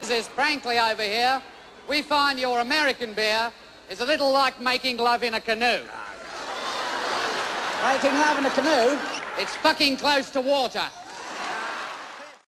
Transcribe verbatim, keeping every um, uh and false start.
is frankly over here, we find your American beer is a little like making love in a canoe. Making love in a canoe? It's fucking close to water.